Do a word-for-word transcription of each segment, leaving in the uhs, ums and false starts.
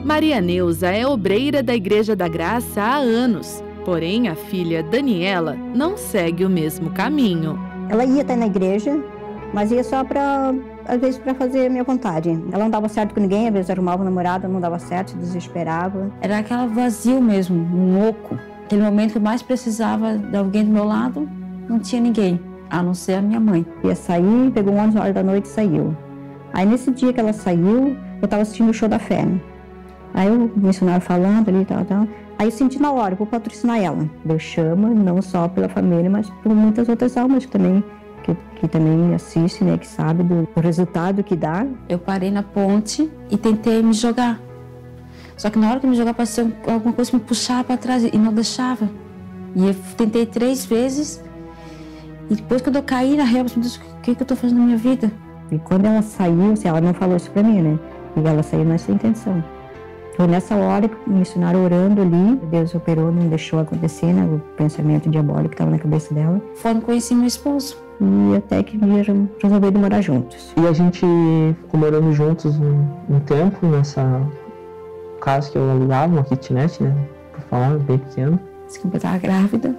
Maria Neuza é obreira da Igreja da Graça há anos, porém a filha Daniela não segue o mesmo caminho. Ela ia até na igreja, mas ia só para, às vezes, para fazer a minha vontade. Ela não dava certo com ninguém, às vezes arrumava um namorado, não dava certo, se desesperava. Era aquele vazio mesmo, um oco. Aquele momento que eu mais precisava de alguém do meu lado, não tinha ninguém, a não ser a minha mãe. Ia sair, pegou onze horas da noite e saiu. Aí nesse dia que ela saiu, eu estava assistindo o show da fé. Aí o missionário falando ali e tal, tal. Aí eu senti na hora, vou patrocinar ela. Deus chama, não só pela família, mas por muitas outras almas que também, que, que também assistem, né, que sabem do, do resultado que dá. Eu parei na ponte e tentei me jogar. Só que na hora que eu me jogar, passou alguma coisa que me puxava para trás e não deixava. E eu tentei três vezes. E depois, quando eu caí na real, eu disse, o que, que eu estou fazendo na minha vida? E quando ela saiu, assim, ela não falou isso para mim, né? E ela saiu nessa intenção. Foi nessa hora que o missionário orando ali, Deus operou, não deixou acontecer, né? O pensamento diabólico que estava na cabeça dela. Foi quando conheci meu esposo. E até que vieram resolver morar juntos. E a gente ficou morando juntos um, um tempo nessa casa que eu alugava, uma kitnet, né? Por falar, bem pequeno. Disse que eu estava grávida.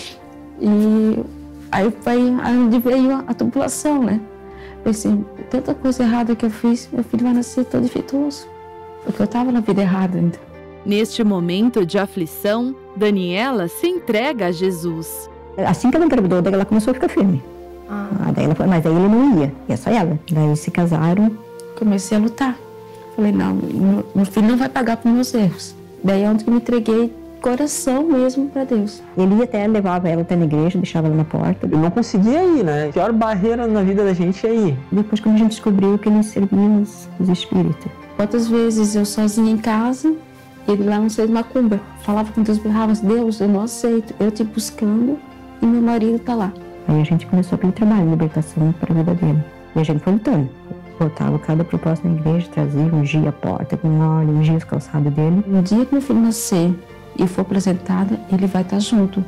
E aí foi onde veio a, a tubulação, né? Pensei, tanta coisa errada que eu fiz, meu filho vai nascer todo defeituoso. Porque eu estava na vida errada ainda. Neste momento de aflição, Daniela se entrega a Jesus. Assim que ela engravidou, daí ela começou a ficar firme. Ah. Ah, daí ela foi, mas daí ele não ia, ia só ela. Daí se casaram. Comecei a lutar. Falei, não, meu, meu filho não vai pagar por meus erros. Daí é onde eu me entreguei coração mesmo para Deus. Ele ia até, levava ela até na igreja, deixava ela na porta. Eu não conseguia ir, né? A pior barreira na vida da gente é ir. Depois, quando a gente descobriu que ele servia os, os espíritos. Quantas vezes eu sozinha em casa, ele lá não sei de macumba. Falava com Deus, berrava, Deus, eu não aceito. Eu te buscando e meu marido tá lá. Aí a gente começou aquele trabalho, libertação para a vida dele. E a gente foi lutando. Botava cada propósito na igreja, trazia, ungia a porta com óleo, ungia os calçados dele. No dia que meu filho nascer e for apresentado, ele vai estar junto.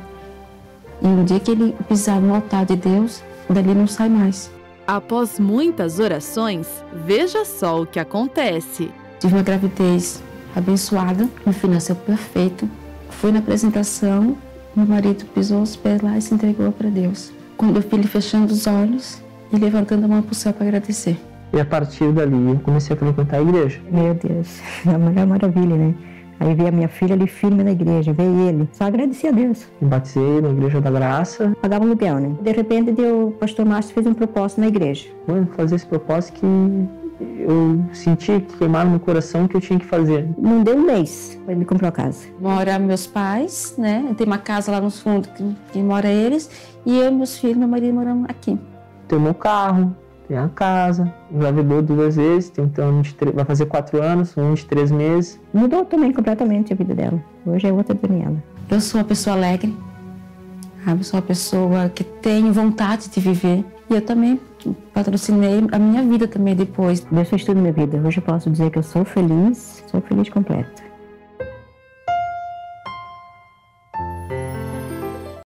E no dia que ele pisar no altar de Deus, dali não sai mais. Após muitas orações, veja só o que acontece. Tive uma gravidez abençoada, meu filho nasceu perfeito. Fui na apresentação, meu marido pisou os pés lá e se entregou para Deus. Quando meu filho fechando os olhos e levantando a mão para o céu para agradecer. E a partir dali eu comecei a frequentar a igreja. Meu Deus, é uma maravilha, né? Aí veio a minha filha ali firme na igreja, veio ele. Só agradecer a Deus. Me batizei na Igreja da Graça. Pagava aluguel, né? De repente, deu, o pastor Márcio fez um propósito na igreja. Vou fazer esse propósito que eu senti que queimaram no coração que eu tinha que fazer. Não deu um mês, ele comprou a casa. Mora meus pais, né? Tem uma casa lá nos fundos que, que mora eles. E eu, meus filhos, meu marido moramos aqui. Tem o meu carro. Tem a casa, engravidou duas vezes, tem um de três, vai fazer quatro anos, um de três meses. Mudou também completamente a vida dela. Hoje é outra Daniela. Eu sou uma pessoa alegre, eu sou uma pessoa que tem vontade de viver. E eu também patrocinei a minha vida também depois. Deus fez tudo na minha vida. Hoje eu posso dizer que eu sou feliz, sou feliz completa.